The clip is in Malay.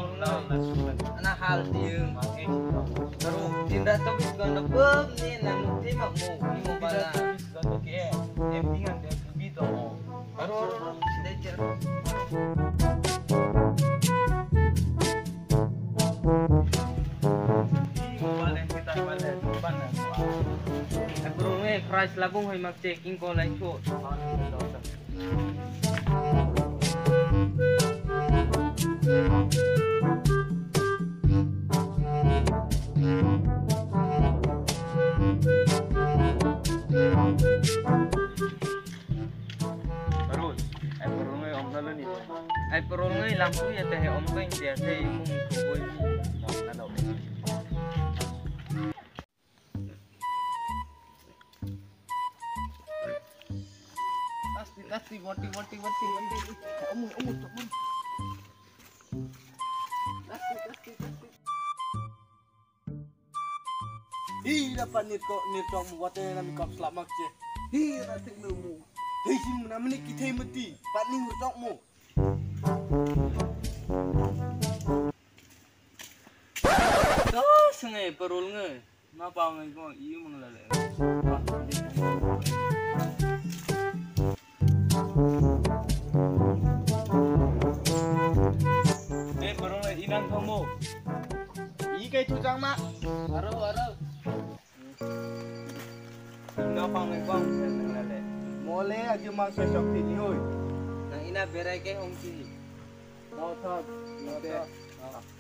anak hal dia baru tindak tu guna bom ni nanu ti makmu ni mo bala empingan dia bito baru dejer baru ni price labung hoy mak checking ko lai cho ai perol ngai lampu ya teh om kain dia teh mung koi mong nalo Tasti wati omu tasti hi dapat nirko mu wate nami kap selamak je hi ratik mu hi sim namni kithe mati patni hurtok mu sungai perul ngai ma pa ngai ko iu mong la le de perul ngai inan kamu i kai tu jang ma aro na pa ngai ko nang la le mole aju ma se shop ti ni hoy nang ina berai ke om ki no thak